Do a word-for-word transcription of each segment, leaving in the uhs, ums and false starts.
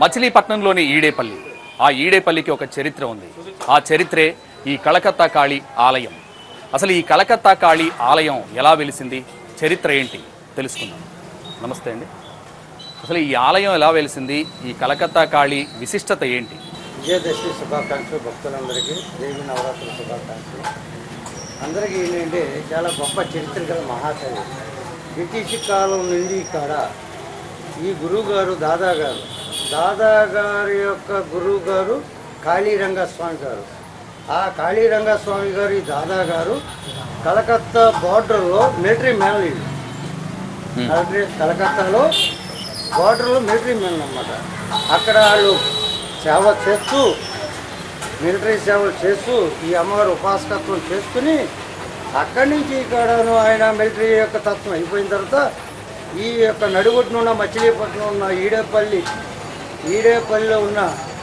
మచిలీపట్నంలోని ఈడేపల్లి. ఆ ఈడేపల్లికి ఒక చరిత్ర ఉంది. ఆ చరిత్రే ఈ కలకత్తా కాళీ ఆలయం. అసలు ఈ కలకత్తా కాళీ ఆలయం ఎలా వెలిసింది, చరిత్ర ఏంటి తెలుసుకుందాం. నమస్తే అండి. అసలు ఈ ఆలయం ఎలా వెలిసింది, ఈ కలకత్తా కాళీ విశిష్టత ఏంటి? విజయదశమి శుభాకాంక్షలు భక్తులందరికీ, దేవి నవరాత్రుల శుభాకాంక్షలు అందరికీ. ఏంటంటే చాలా గొప్ప చరిత్ర గల మహాతల్లి. బ్రిటిష్ కాలం నుండి ఇక్కడ ఈ గురువు గారు దాదా గారు దాదా గారి యొక్క గురువు గారు కాళీరంగస్వామి గారు. ఆ కాళీరంగస్వామి గారు ఈ దాదా గారు కలకత్తా బార్డర్లో మిలిటరీ మ్యాన్. మిలిటరీ కలకత్తాలో బార్డర్లో మిలిటరీ మ్యాన్ అన్నమాట. అక్కడ వాళ్ళు సేవ చేస్తూ మిలిటరీ సేవలు చేస్తూ ఈ అమ్మగారు ఉపాసకత్వం చేసుకుని అక్కడి నుంచి ఇక్కడను ఆయన మిలిటరీ యొక్క తత్వం అయిపోయిన తర్వాత ఈ యొక్క నడుగుట్టున ఉన్న మచిలీపట్నం ఉన్న ఈడేపల్లి ఈడేపల్లిలో ఉన్న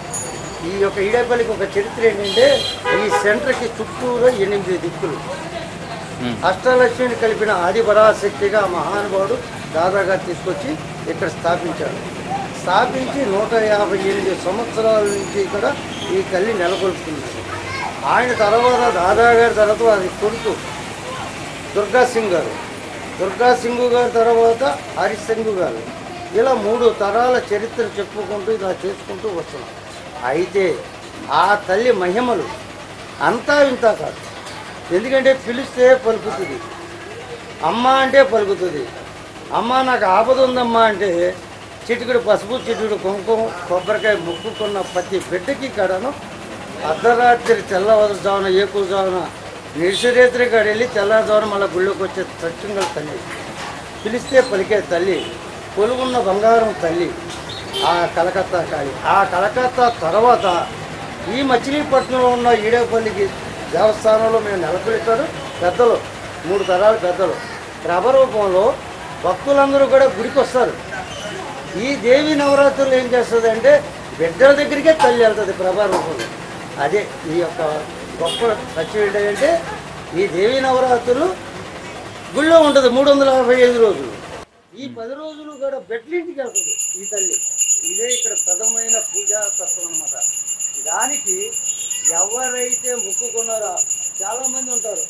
ఈ యొక్క ఈడేపల్లికి ఒక చరిత్ర ఏంటంటే ఈ సెంటర్కి చుట్టూరు ఎనిమిది దిక్కులు అష్టలక్ష్మిని కలిపిన ఆది పరాశక్తిగా మహానుభావుడు దాదాగా తీసుకొచ్చి ఇక్కడ స్థాపించాడు. స్థాపించి నూట యాభై ఎనిమిది సంవత్సరాల నుంచి ఇక్కడ ఈ తల్లి నెలకొల్పుతున్నారు. ఆయన తర్వాత దాదాగారి తర్వాత అది కొడుకు దుర్గా సింగ్ గారు, దుర్గా సింగ్ గారి తర్వాత హరీష్ సింగ్ గారు, ఇలా మూడు తరాల చరిత్ర చెప్పుకుంటూ ఇలా చేసుకుంటూ వస్తున్నాం. అయితే ఆ తల్లి మహిమలు అంతా ఇంత కాదు. ఎందుకంటే పిలిస్తే పలుకుతుంది, అమ్మ అంటే పలుకుతుంది. అమ్మ నాకు ఆపద ఉందమ్మా అంటే చిటికుడు పసుపు, చిటికుడు కుంకుమ, కొబ్బరికాయ ముక్కుకున్న ప్రతి బిడ్డకి కడను అర్ధరాత్రి తెల్లవారుజామున ఏకుజామున నిడిసిరేత్రి కాడ వెళ్ళి తెల్లవారుజామున మళ్ళీ గుళ్ళోకి వచ్చే సత్యంగల తల్లి, పిలిస్తే పలికే తల్లి, కొలువున్న బంగారం తల్లి ఆ కలకత్తా కాళీ. ఆ కలకత్తా తర్వాత ఈ మచిలీపట్నంలో ఉన్న ఈడేపల్లికి దేవస్థానంలో మేము నెలకొల్పారు పెద్దలు, మూడు తరాల పెద్దలు ప్రభ రూపంలో భక్తులందరూ కూడా గుడికి వస్తారు. ఈ దేవి నవరాత్రులు ఏం చేస్తుంది అంటే బిడ్డల దగ్గరికే తల్లి వెళ్తుంది ప్రభా రూపంలో. అదే ఈ యొక్క గొప్ప సత్యం ఏంటంటే ఈ దేవి నవరాత్రులు గుళ్ళో ఉంటుంది మూడు వందల యాభై ఐదు రోజులు. ఈ పది రోజులు కూడా బెడ్లింటికి వెళ్తుంది ఈ తల్లి. ఇదే ఇక్కడ ప్రథమైన పూజా తత్వం అన్నమాట. దానికి ఎవరైతే మొక్కుకున్నారో చాలామంది ఉంటారు.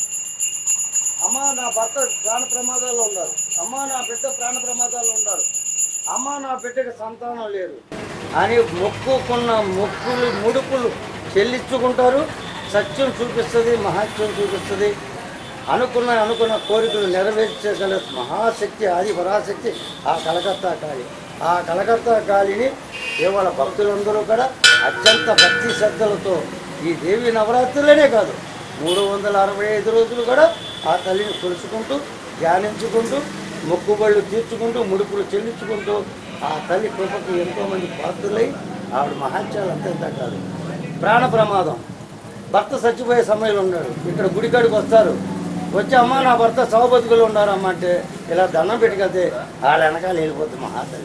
అమ్మ నా భర్త ప్రాణ ప్రమాదాల్లో ఉన్నారు, అమ్మ నా బిడ్డ ప్రాణ ప్రమాదాల్లో ఉన్నారు, అమ్మ నా బిడ్డకి సంతానం లేరు అని మొక్కుకున్న మొక్కులు ముడుపులు చెల్లించుకుంటారు. సత్యం చూపిస్తుంది, మహాత్యం చూపిస్తుంది. అనుకున్న అనుకున్న కోరికలు నెరవేర్చగల మహాశక్తి ఆది పరాశక్తి ఆ కలకత్తా కాళీ. ఆ కలకత్తా కాళీని కేవల భక్తులందరూ కూడా అత్యంత భక్తి శ్రద్ధలతో ఈ దేవి నవరాత్రులనే కాదు మూడు వందల అరవై ఐదు రోజులు కూడా ఆ తల్లిని కొలుచుకుంటూ ధ్యానించుకుంటూ మొక్కుబళ్ళు తీర్చుకుంటూ ముడుపులు చెల్లించుకుంటూ ఆ తల్లి కృపకు ఎంతోమంది పాత్రులై ఆవిడ మహాత్యాలు అంతంత కాదు. ప్రాణ ప్రమాదం, భర్త చచ్చిపోయే సమయంలో ఉన్నాడు, ఇక్కడ గుడికాడికి వస్తారు. వచ్చి అమ్మ నా భర్త సౌబతుకులు ఉన్నారమ్మ అంటే ఇలా దండం పెట్టుకెళ్తే వాళ్ళ వెనకాల వెళ్ళిపోతుంది మహాతల్లి.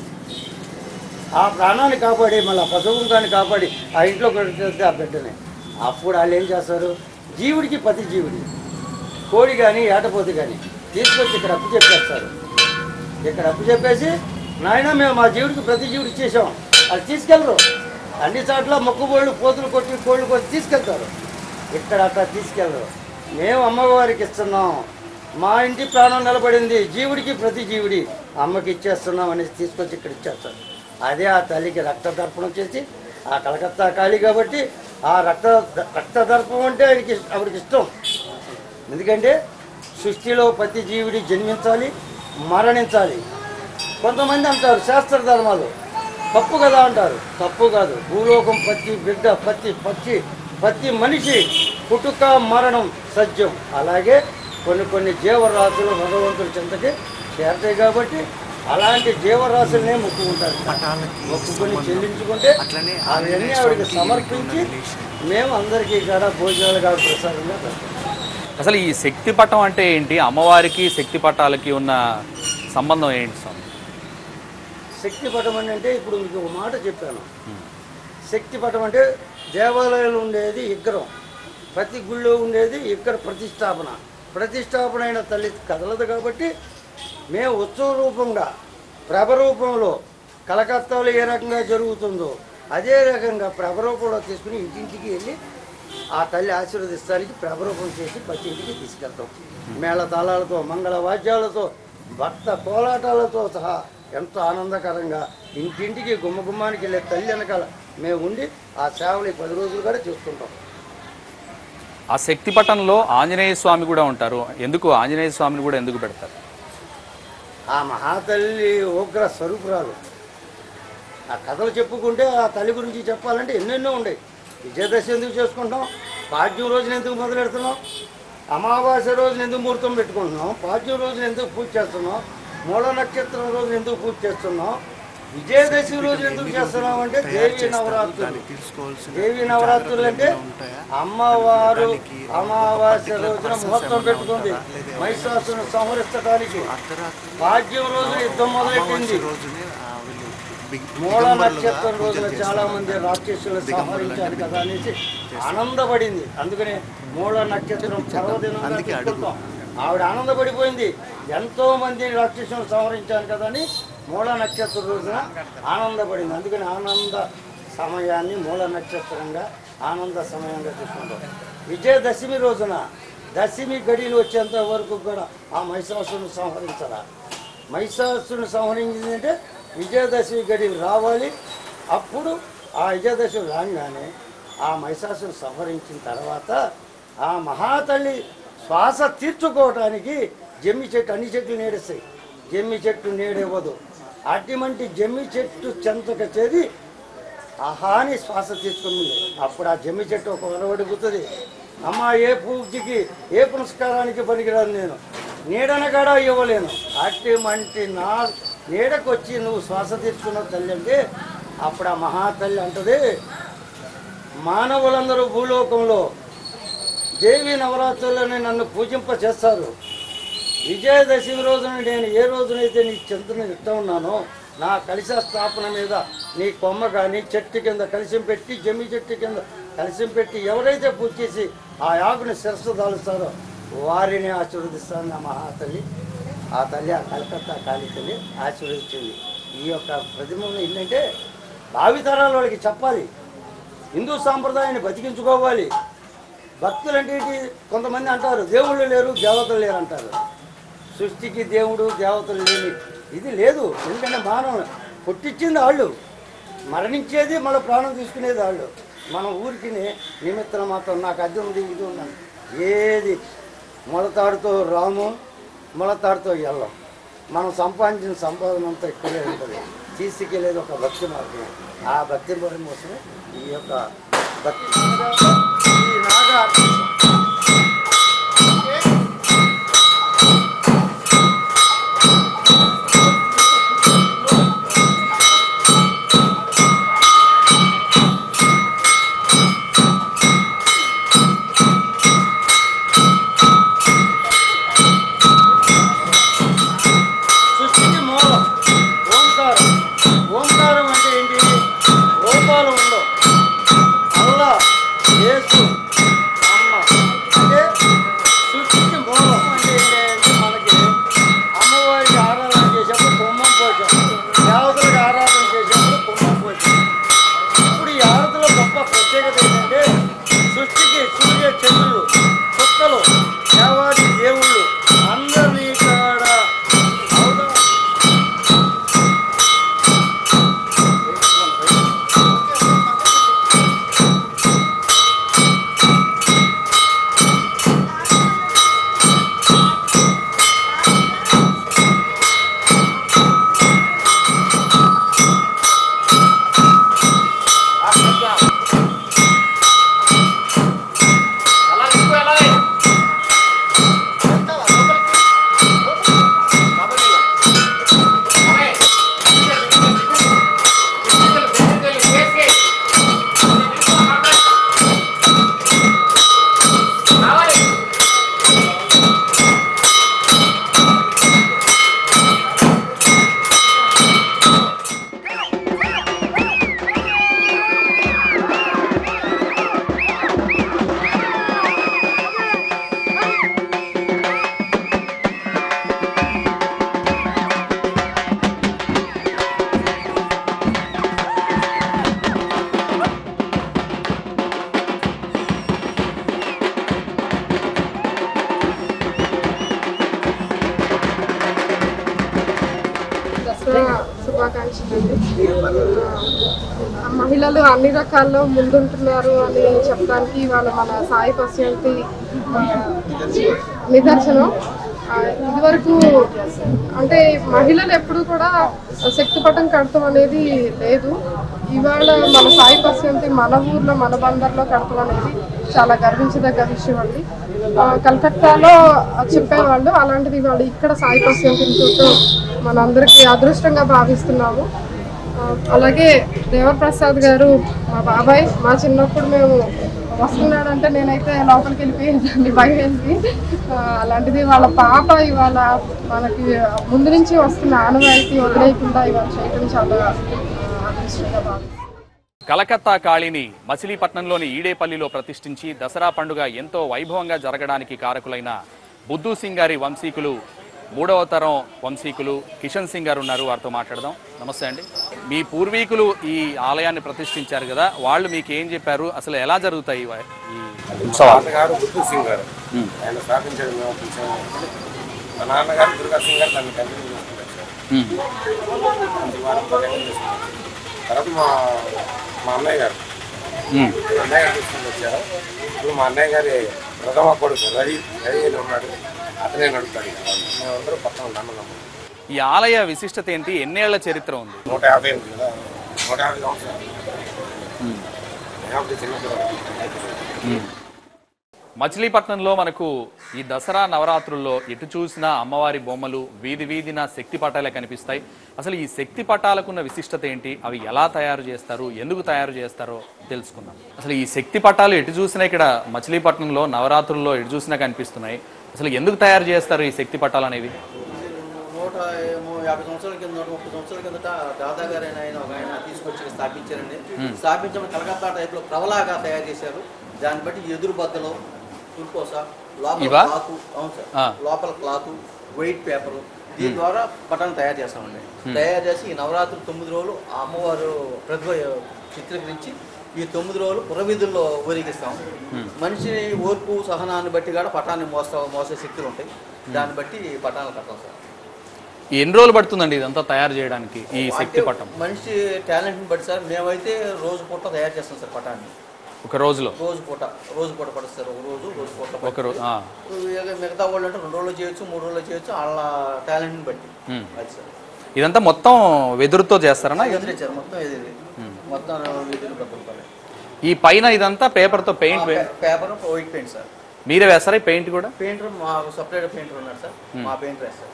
ఆ ప్రాణాన్ని కాపాడి మళ్ళీ ఆ పశువుకాన్ని కాపాడి ఆ ఇంట్లో కొడితే ఆ బిడ్డని. అప్పుడు వాళ్ళు ఏం చేస్తారు, జీవుడికి ప్రతి జీవుడి కోడి కానీ ఏటపోతు కానీ తీసుకొచ్చి ఇక్కడ అప్పు చెప్పేస్తారు. ఇక్కడ అప్పు చెప్పేసి నాయన మేము మా జీవుడికి ప్రతి జీవుడు ఇచ్చేసాం అది తీసుకెళ్ళరు. అన్ని చోట్ల మొక్కుబోళ్ళు పోతులు కొట్టి కోళ్ళు కొట్టి తీసుకెళ్తారు. ఇక్కడ అట్లా తీసుకెళ్ళరు. మేము అమ్మవారికి ఇస్తున్నాం, మా ఇంటి ప్రాణం నిలబడింది, జీవుడికి ప్రతి జీవుడి అమ్మకి ఇచ్చేస్తున్నాం అనేసి తీసుకొచ్చి ఇక్కడ ఇచ్చేస్తారు. అదే ఆ తల్లికి రక్త తర్పణం చేసి ఆ కలకత్తా కాళీ కాబట్టి ఆ రక్త రక్త తర్పణం అంటే ఆయనకి ఆవిడకి ఇష్టం. ఎందుకంటే సృష్టిలో ప్రతి జీవుడి జన్మించాలి, మరణించాలి. కొంతమంది అంటారు శాస్త్ర ధర్మాలు తప్పు కదా అంటారు. తప్పు కాదు. భూలోకం ప్రతి బిడ్డ, ప్రతి పక్షి, ప్రతి మనిషి పుట్టుక మరణం సత్యం. అలాగే కొన్ని కొన్ని జీవరాశులు భగవంతుడి చెంతకి చేరతాయి కాబట్టి అలాంటి జీవరాశులనే మొక్కుకుంటారు. మొక్కుకొని చెల్లించుకుంటే అవన్నీ ఆవిడకి సమర్పించి మేము అందరికీ కూడా భోజనాలు కాదు ప్రసాదంగా పెడతాం. అసలు ఈ శక్తి పటం అంటే ఏంటి, అమ్మవారికి శక్తి పటాలకి ఉన్న సంబంధం ఏంటి స్వామి? శక్తి పటం అంటే ఇప్పుడు మీకు ఒక మాట చెప్పాను. శక్తి పటం అంటే దేవాలయంలో ఉండేది విగ్రహం, ప్రతి గుళ్ళో ఉండేది ఇక్కడ ప్రతిష్టాపన. ప్రతిష్టాపన అయిన తల్లి కదలదు కాబట్టి మేము ఉత్సవ రూపంగా ప్రభ రూపంలో కలకత్తాలో ఏ రకంగా జరుగుతుందో అదే రకంగా ప్రభరూపంలో తీసుకుని ఇంటింటికి వెళ్ళి ఆ తల్లి ఆశీర్వదిస్తానికి ప్రభరూపం చేసి ప్రతి ఇంటికి తీసుకెళ్తాం. మేళ తాళాలతో, మంగళ వాద్యాలతో, భక్త కోలాటాలతో సహా ఎంతో ఆనందకరంగా ఇంటింటికి గుమ్మ గుమ్మానికి వెళ్ళే తల్లి వెనకాల మేము ఉండి ఆ సేవలు పది రోజులు కూడా చూస్తుంటాం. ఆ శక్తి పటంలో ఆంజనేయ స్వామి కూడా ఉంటారు. ఎందుకు ఆంజనేయ స్వామిని కూడా ఎందుకు పెడతారు? ఆ మహాతల్లి ఉగ్ర స్వరూపురాలు. ఆ కథలు చెప్పుకుంటే ఆ తల్లి గురించి చెప్పాలంటే ఎన్నెన్నో ఉన్నాయి. విజయదశమి ఎందుకు చేసుకుంటాం? పాడ్యం రోజున ఎందుకు మొదలెడుతున్నాం? అమావాస్య రోజున ఎందుకు ముహూర్తం పెట్టుకుంటున్నాం? పాడ్యం రోజున ఎందుకు పూజ చేస్తున్నాం? మూల నక్షత్రం రోజున ఎందుకు పూజ చేస్తున్నాం? విజయదశమి రోజు ఎందుకు చేస్తున్నాం అంటే దేవి నవరాత్రులు. దేవి నవరాత్రులు అంటే అమ్మవారు అమావాస్య రోజున ముహూర్తం పెట్టుకుంది మహిషాసురుని సంహరించడానికి. పాడ్యం రోజున యుద్ధం మొదలెట్టింది. మూల నక్షత్రం రోజున చాలా మంది రాక్షసులు సంహరించారు కదా అనేసి ఆనందపడింది. అందుకనే మూల నక్షత్రం పర్వదినంగా తీసుకుంటాం. ఆవిడ ఆనందపడిపోయింది. ఎంతో మంది రాక్షసులు సంహరించాను కదా అని మూల నక్షత్రం రోజున ఆనందపడింది. అందుకని ఆనంద సమయాన్ని మూల నక్షత్రంగా ఆనంద సమయంగా తీసుకుంటాం. విజయదశమి రోజున దశమి గడియలు వచ్చేంత వరకు కూడా ఆ మహిషాసురుని సంహరించాలా. మహిషాసురుని సంహరించిందంటే విజయదశమి గడియలు రావాలి. అప్పుడు ఆ విజయదశమి రాగానే ఆ మహిషాసురుని సంహరించిన తర్వాత ఆ మహాతల్లి శ్వాస తీర్చుకోవటానికి జమ్మి చెట్టు, అన్ని చెట్లు నీడేస్తాయి, జమ్మి చెట్టు నీడేవ్వదు. అటువంటి జమ్మి చెట్టు చెంతక చేరి ఆహాని శ్వాస తీసుకుంది. అప్పుడు ఆ జమ్మి చెట్టు ఒక వరవడిపోతుంది. అమ్మ ఏ పూజకి ఏ పురస్కారానికి పనికిరాదు, నేను నీడన కూడా ఇవ్వలేను. అటువంటి నా నీడకు వచ్చి నువ్వు శ్వాస తీసుకున్న తల్లి అంటే అప్పుడు ఆ మహాతల్లి అంటది, మానవులందరూ భూలోకంలో దేవి నవరాత్రులని నన్ను పూజింప చేస్తారు. విజయదశమి రోజున నేను ఏ రోజునైతే నీ చెంతను ఇస్తూ ఉన్నానో నా కలశ స్థాపన మీద నీ కొమ్మ కానీ చెట్టు కింద కలిసి పెట్టి, జమ్మి చెట్టు కింద కలిసి పెట్టి ఎవరైతే పూజ చేసి ఆ యాగుని శిరస్సు దాలుస్తారో వారిని ఆశీర్వదిస్తాను నా మహాతల్లి. ఆ తల్లి ఆ కలకత్తా కాళీ తల్లి ఆశీర్వదించింది. ఈ యొక్క ప్రతిమను ఏంటంటే భావితరాల వాళ్ళకి చెప్పాలి, హిందూ సాంప్రదాయాన్ని బతికించుకోవాలి. భక్తులు అంటే కొంతమంది అంటారు దేవుళ్ళు లేరు దేవతలు లేరు అంటారు. సృష్టికి దేవుడు దేవతలు లేని ఇది లేదు. ఎందుకంటే మానవ పుట్టించింది వాళ్ళు, మరణించేది మళ్ళీ ప్రాణం తీసుకునేది వాళ్ళు. మన ఊరికి నిమిత్తం మాత్రం నాకు అది ఉంది ఇది ఉన్నాను ఏది మొలతాడుతో రాము మొలతాడుతో వెళ్ళం. మనం సంపాదించిన సంపాదన అంతా ఇక్కడే ఉంటుంది. తీసుకెళ్ళేది ఒక భక్తి మార్గం. ఆ భక్తి మార్గం కోసమే ఈ యొక్క భక్తి ఈ నాగా ఏ మహిళలు అన్ని రకాల్లో ముందుంటున్నారు అని చెప్పడానికి ఇవాళ మన సాయి పశ్యంతి నిదర్శనం. ఇదివరకు అంటే మహిళలు ఎప్పుడు కూడా శక్తిపటం కడతాం అనేది లేదు. ఇవాళ మన సాయి పశ్యంతి మన ఊర్లో మన బందర్లో కడతాం అనేది చాలా గర్వించదగ్గ విషయం అండి. కలకత్తాలో చెప్పేవాళ్ళు, అలాంటిది ఇవాళ ఇక్కడ సాయి పశ్యంతిని చూడటం మనందరికీ అదృష్టంగా భావిస్తున్నాము. అలాగే దేవరప్రసాద్ గారు మా బాబాయ్, మా చిన్నప్పుడు మేము వస్తున్నాడంటే నేనైతే లోపలికి వెళ్ళిపోయేదాన్ని భయం వేసి. అలాంటిది వాళ్ళ పాప ఇవాళ మనకి ముందు నుంచి వస్తున్న ఆనవాయితీ వదిలేయకుండా ఇవాళ చేయడం చాలా అదృష్టంగా భావిస్తున్నాను. కలకత్తా కాళీని మచిలీపట్నంలోని ఈడేపల్లిలో ప్రతిష్ఠించి దసరా పండుగ ఎంతో వైభవంగా జరగడానికి కారకులైన బుద్ధు సింగ్ గారి వంశీకులు మూడవ తరం వంశీకులు కిషన్ సింగ్ గారు ఉన్నారు, వారితో మాట్లాడదాం. నమస్తే అండి. మీ పూర్వీకులు ఈ ఆలయాన్ని ప్రతిష్ఠించారు కదా, వాళ్ళు మీకు ఏం చెప్పారు, అసలు ఎలా జరుగుతాయి ఈ ఉత్సవాలు? గారు బుద్ధు సింగ్ గారు ఆయన స్థాపించారు. మా నాన్నగారు దుర్గా సింగ్ గారు దాన్ని కంటిన్యూ చేసుకుంటారు సార్. తర్వాత మా మా అన్నయ్య గారు అన్నయ్య గారు తీసుకుని వచ్చారు. ఇప్పుడు మా అన్నయ్య గారి ప్రథమ కొడుకు రవి రవి అని ఉన్నాడు, అతనే నడుపుతాడు. మేమందరూ పక్కన ఉన్నాము. ఈ ఆలయ విశిష్టత ఏంటి, ఎన్నేళ్ల చరిత్ర ఉంది? నూట యాభై ఉంది కదా, నూట యాభై సంవత్సరాలు చిన్నప్పుడు. మచిలీపట్నంలో మనకు ఈ దసరా నవరాత్రుల్లో ఎటు చూసినా అమ్మవారి బొమ్మలు, వీధి వీధిన శక్తి పటాలే కనిపిస్తాయి. అసలు ఈ శక్తి పటాలకున్న విశిష్టత ఏంటి, అవి ఎలా తయారు చేస్తారు, ఎందుకు తయారు చేస్తారో తెలుసుకుందాం. అసలు ఈ శక్తి పటాలు ఎటు చూసినా ఇక్కడ మచిలీపట్నంలో నవరాత్రుల్లో ఎటు చూసినా కనిపిస్తున్నాయి. అసలు ఎందుకు తయారు చేస్తారు ఈ శక్తి పటాలు అనేవి? నూట యాభై సంవత్సరాల కింద నూట ముప్పై సంవత్సరాల కిందట దాదా గారు ఆయన ఒక ఆయన తీసుకొచ్చి స్థాపించారండి. స్థాపించడం కలకత్తా టైప్లో ప్రవలాగా తయారు చేశారు. దాన్ని బట్టి ఎదురు బద్దలు, తుల్కోస, లోపల క్లాత్, అవును సార్, లోపల క్లాత్, వైట్ పేపరు, దీని ద్వారా పటాన్ని తయారు చేస్తామండి. తయారు చేసి ఈ నవరాత్రులు తొమ్మిది రోజులు ఆ అమ్మవారు ప్రతిభ చిత్రీకరించి ఈ తొమ్మిది రోజులు పురవీధుల్లో ఊరేగిస్తాం. మనిషి ఓర్పు సహనాన్ని బట్టి కూడా పటాన్ని మోస్తా మోసే శక్తులు ఉంటాయి. దాన్ని బట్టి పటాలు కడతాం సార్. ఎన్ని రోజులు పడుతుందండి ఇదంతా తయారు చేయడానికి ఈ శక్తి పటం? మనిషి టాలెంట్ని బట్టి సార్. మేమైతే రోజు పూట తయారు చేస్తాం సార్ పటాన్ని. ఒక రోజులో రోజు పూట రోజు పూట పడుస్తారు. ఒక రోజు రోజు పూట ఒక రోజు. మిగతా వాళ్ళు అంటే రెండు రోజులు చేయొచ్చు, మూడు రోజులు చేయొచ్చు, వాళ్ళ టాలెంట్ని బట్టి. అది సార్. ఇదంతా మొత్తం వెదురుతో చేస్తారన్నా? ఎదురిచ్చారు మొత్తం ఎదురు మొత్తం వెదురు పట్టుకుంటారు. ఈ పైన ఇదంతా పేపర్తో paint paper white paint sir. మీరే వేస్తారా పెయింట్ కూడా? పెయింటర్ మా సపరేట్ పెయింటర్ ఉన్నారు సార్, మా పెయింటర్ వేస్తారు.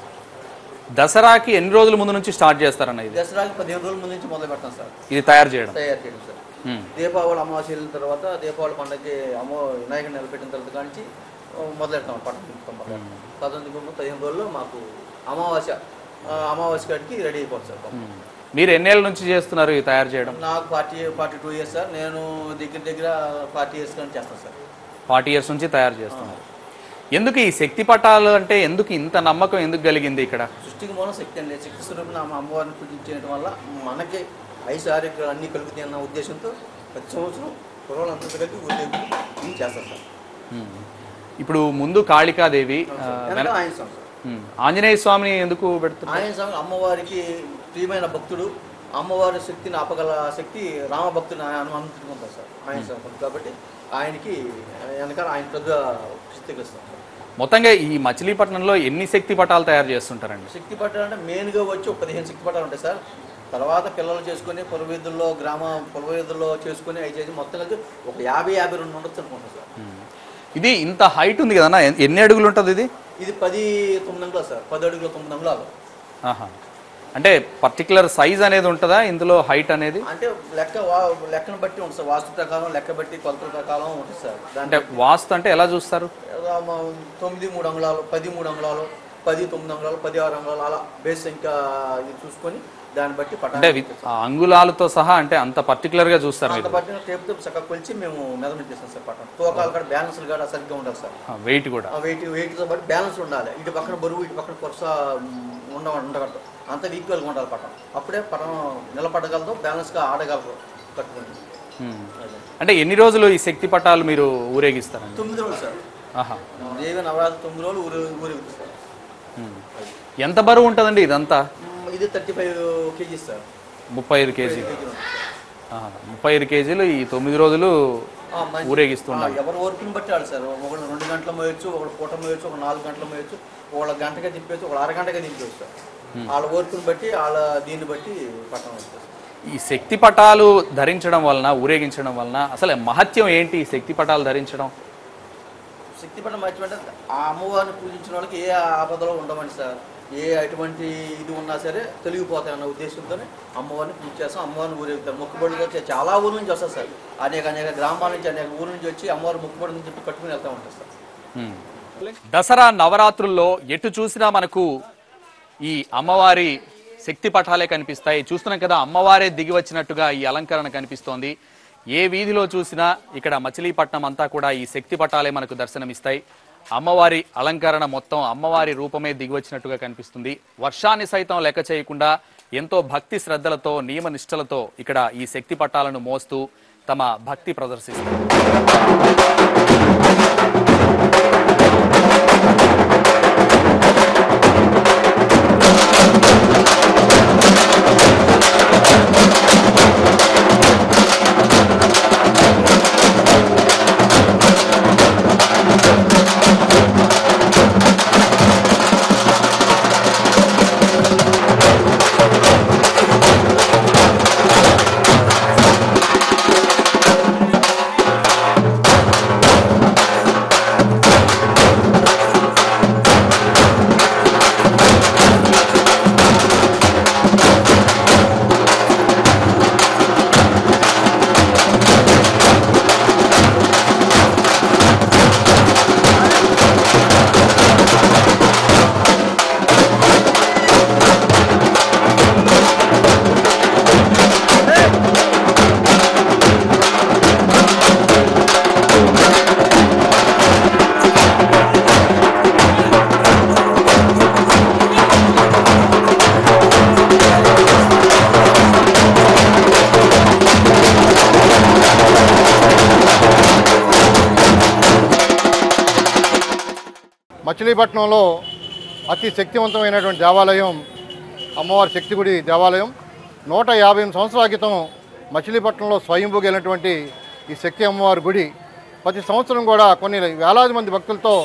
దసరాకి ఎన్ని రోజుల ముందు నుంచి స్టార్ట్ చేస్తారన్న ఇది? దసరాకి పదిహేను రోజుల ముందు నుంచి మొదలు పెడతాం సార్ ఇది తయారు చేయడం. తయారు చేయడం సార్. దీపావళి అమావాస్య వెళ్ళిన తర్వాత దీపావళి పండుగకి అమ్మో వినాయకుడిని నిలబెట్టిన తర్వాత కానించి మొదలెడతాం పట్టణం తిప్పుతాం. పదకొండు ముందు పదిహేను రోజుల్లో మాకు అమావాస్య అమావాస్య కాడికి రెడీ అయిపోతుంది సార్. మీరు ఎన్నేళ్ళ నుంచి చేస్తున్నారు ఈ తయారు చేయడం? నాకు forty forty two years sir. నేను దగ్గర దగ్గర ఫార్టీ ఇయర్స్ కానీ చేస్తాను సార్. ఫార్టీ ఇయర్స్ నుంచి తయారు చేస్తున్నారు. ఎందుకు ఈ శక్తి పటాలు అంటే ఎందుకు ఇంత నమ్మకం ఎందుకు కలిగింది ఇక్కడ? సృష్టికి మూలం శక్తి అండి. శక్తి స్వరూపిన మా అమ్మవారిని పూజించడం వల్ల మనకి ఐదు ఆరోగ్యాలు అన్నీ కలుగుతాయి అన్న ఉద్దేశంతో ప్రతి సంవత్సరం కుర్రోళ్ళంతా కలిపి ఊరేగి చేస్తారు సార్. ఇప్పుడు ముందు కాళికాదేవి, ఆయన స్వామి ఆంజనేయ స్వామిని ఎందుకు పెడుతున్నారు? ఆంజనేయ స్వామి అమ్మవారికి ప్రియమైన భక్తుడు. అమ్మవారి శక్తిని ఆపగల శక్తి రామభక్తుని అనుకుంటారు సార్ ఆయన స్వామి. కాబట్టి ఆయనకి వెనకాల ఆయన పెద్ద చిత్రీకరిస్తాం. మొత్తంగా ఈ మచిలీపట్నంలో ఎన్ని శక్తి పటాలు తయారు చేస్తుంటారండి? శక్తి పటాలు అంటే మెయిన్గా వచ్చి ఒక పదిహేను శక్తి పటాలు ఉంటాయి సార్. తర్వాత పిల్లలు చేసుకుని పురవీధుల్లో గ్రామ పురవీధుల్లో చేసుకుని అవి చేసి మొత్తం కలిసి ఒక యాభై యాభై రెండు ఉండొచ్చు అనుకుంటాం సార్. ఇది ఇంత హైట్ ఉంది కదా, ఎన్ని అడుగులు ఉంటుంది ఇది? ఇది పది తొమ్మిది అంగుళాలు సార్. పది అడుగులు తొమ్మిది అంగుళాలు. అంటే పర్టికులర్ సైజ్ అనేది ఉంటుందా ఇందులో హైట్ అనేది? అంటే లెక్క లెక్కను బట్టి ఉంటుంది సార్. వాస్తు ప్రకారం లెక్క బట్టి కొలతల ప్రకారం ఉంటుంది సార్. అంటే వాస్తు అంటే ఎలా చూస్తారు? తొమ్మిది మూడు అంగుళాలు, పది మూడు అంగుళాలు, పది తొమ్మిది అంగుళాలు, పది ఆరు అంగుళాలు అలా బేస్ ఇంకా ఇది చూసుకొని దాన్ని బట్టి అంటే అంగుళాలతో సహా అంటే అంత పర్టికులర్ గా చూస్తారు. అంత బట్టి టేపుతో చక్కగా కొలిచి మేము మెజర్మెంట్ చేస్తాం సార్. పట్టణం తోకాలు కూడా బ్యాలెన్స్ కూడా సరిగ్గా ఉండాలి సార్. వెయిట్ కూడా వెయిట్ వెయిట్తో బట్టి బ్యాలెన్స్ ఉండాలి. ఇటు పక్కన బరువు ఇటు పక్కన కొరస ఉండ ఉండగలదు. అంత ఈక్వల్గా ఉండాలి పట్టణం. అప్పుడే పట్టణం నిలబడగలదు, బ్యాలెన్స్గా ఆడగలరు కట్టుకుని. అంటే ఎన్ని రోజులు ఈ శక్తి పటాలు మీరు ఊరేగిస్తారు? తొమ్మిది రోజులు సార్. దేవి నవరాత్రి తొమ్మిది రోజులు ఊరే ఊరేగిస్తారు. ఎంత బరువు ఉంటుందండి ఇదంతా? ఇది థర్టీ ఫైవ్ కేజీస్ సార్. ముప్పై ఐదు కేజీలు ముప్పై ఐదు కేజీలు ఈ తొమ్మిది రోజులు ఊరేగిస్తున్నారు. ఎవరు ఓర్పుని బట్టి వాళ్ళు సార్. ఒకళ్ళు రెండు గంటలు మోయొచ్చు, ఒకళ్ళు పూట మోయొచ్చు, ఒక నాలుగు గంటలు మోయొచ్చు, ఒకళ్ళ గంటగా దింపేచ్చు, ఒక అరగంటగా దింపేచ్చు సార్. వాళ్ళ ఓర్పుని బట్టి వాళ్ళ దీన్ని బట్టి పట్టణం వస్తుంది. ఈ శక్తి పటాలు ధరించడం వలన, ఊరేగించడం వలన అసలు మహత్యం ఏంటి? ఈ శక్తి పటాలు ధరించడం శక్తి పట్టణం మహత్యం అంటే ఆ అమ్మవారిని పూజించిన వాళ్ళకి ఏ ఆపదలో ఉండమండి సార్. ఏ అటువంటి ఇది ఉన్నా సరే తొలగిపోతాయి అన్న ఉద్దేశంతోనే అమ్మవారిని పూజ చేస్తాం, అమ్మవారిని ఊరేగుతాం. మొక్కుబడులు వచ్చి చాలా ఊరు నుంచి వస్తారు సార్. అనేక అనేక గ్రామాల నుంచి, అనేక ఊరు నుంచి వచ్చి అమ్మవారి మొక్కుబడి నుంచి చెప్పి కట్టుకుని వెళ్తూ ఉంటారు సార్. దసరా నవరాత్రుల్లో ఎటు చూసినా మనకు ఈ అమ్మవారి శక్తి పటాలే కనిపిస్తాయి. చూస్తున్నాం కదా, అమ్మవారే దిగి వచ్చినట్టుగా ఈ అలంకరణ కనిపిస్తోంది. ఏ వీధిలో చూసినా ఇక్కడ మచిలీపట్నం అంతా కూడా ఈ శక్తి పటాలే మనకు దర్శనమిస్తాయి. అమ్మవారి అలంకరణ మొత్తం అమ్మవారి రూపమే దిగివచ్చినట్టుగా కనిపిస్తుంది. వర్షాన్ని సైతం లెక్క చేయకుండా ఎంతో భక్తి శ్రద్ధలతో, నియమ నిష్టలతో ఇక్కడ ఈ శక్తి పటాలను మోస్తూ తమ భక్తి ప్రదర్శిస్తారు. మచిలీపట్నంలో అతి శక్తివంతమైనటువంటి దేవాలయం అమ్మవారి శక్తి గుడి దేవాలయం. నూట యాభై ఎనిమిది సంవత్సరాల క్రితం మచిలీపట్నంలో స్వయంభూగా వెళ్ళినటువంటి ఈ శక్తి అమ్మవారి గుడి ప్రతి సంవత్సరం కూడా కొన్ని వేలాది మంది భక్తులతో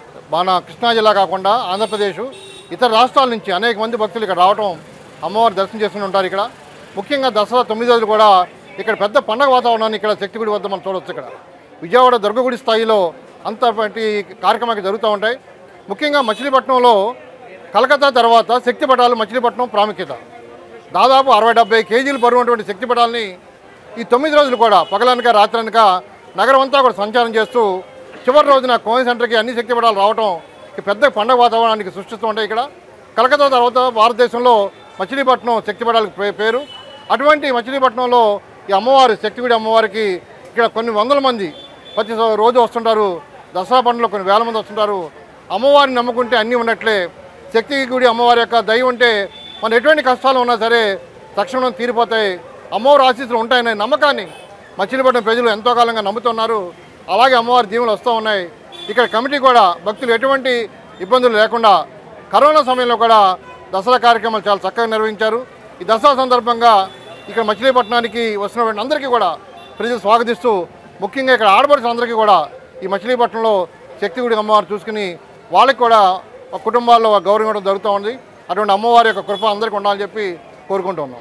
మన కృష్ణా జిల్లా కాకుండా ఆంధ్రప్రదేశ్ ఇతర రాష్ట్రాల నుంచి అనేక మంది భక్తులు ఇక్కడ రావడం, అమ్మవారి దర్శనం చేసుకుని ఉంటారు. ఇక్కడ ముఖ్యంగా దసరా తొమ్మిది రోజులు కూడా ఇక్కడ పెద్ద పండగ వాతావరణాన్ని ఇక్కడ శక్తి గుడి వద్ద మనం చూడవచ్చు. ఇక్కడ విజయవాడ దుర్గగుడి స్థాయిలో అంతటి కార్యక్రమాలు జరుగుతూ ఉంటాయి. ముఖ్యంగా మచిలీపట్నంలో కలకత్తా తర్వాత శక్తి పటాలు మచిలీపట్నం ప్రాముఖ్యత. దాదాపు అరవై డెబ్బై కేజీలు బరువున్నటువంటి శక్తి పటాలని ఈ తొమ్మిది రోజులు కూడా పగలనక రాత్రనక నగరం అంతా కూడా సంచారం చేస్తూ చివరి రోజున కోయిన్ సెంటర్కి అన్ని శక్తి పటాలు రావడం పెద్ద పండగ వాతావరణానికి సృష్టిస్తూ ఉంటాయి. ఇక్కడ కలకత్తా తర్వాత భారతదేశంలో మచిలీపట్నం శక్తి పటాలకు పేరు. అటువంటి మచిలీపట్నంలో ఈ అమ్మవారి శక్తిగుడి అమ్మవారికి ఇక్కడ కొన్ని వందల మంది ప్రతి రోజు వస్తుంటారు. దసరా పండుగలో కొన్ని వేల మంది వస్తుంటారు. అమ్మవారిని నమ్ముకుంటే అన్నీ ఉన్నట్లే. శక్తి గుడి అమ్మవారి యొక్క దయ ఉంటే మన ఎటువంటి కష్టాలు ఉన్నా సరే తక్షణం తీరిపోతాయి, అమ్మవారి ఆశీస్సులు ఉంటాయనే నమ్మకాన్ని మచిలీపట్నం ప్రజలు ఎంతో కాలంగా నమ్ముతున్నారు. అలాగే అమ్మవారి దీవులు వస్తూ ఉన్నాయి. ఇక్కడ కమిటీ కూడా భక్తులు ఎటువంటి ఇబ్బందులు లేకుండా కరోనా సమయంలో కూడా దసరా కార్యక్రమాలు చాలా చక్కగా నిర్వహించారు. ఈ దసరా సందర్భంగా ఇక్కడ మచిలీపట్నానికి వస్తున్నటువంటి అందరికీ కూడా ప్రజలు స్వాగతిస్తూ, ముఖ్యంగా ఇక్కడ ఆడపడుచులందరికీ కూడా ఈ మచిలీపట్నంలో శక్తి గుడి అమ్మవారు చూసుకుని వాళ్ళకి కూడా కుటుంబాల్లో గౌరవం ఇవ్వడం జరుగుతూ ఉంది. అటువంటి అమ్మవారి యొక్క కృప అందరికీ ఉండాలని చెప్పి కోరుకుంటూ ఉన్నాం.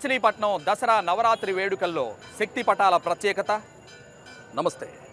మచిలీపట్నం దసరా నవరాత్రి వేడుకల్లో శక్తి పటాల ప్రత్యేకత. నమస్తే.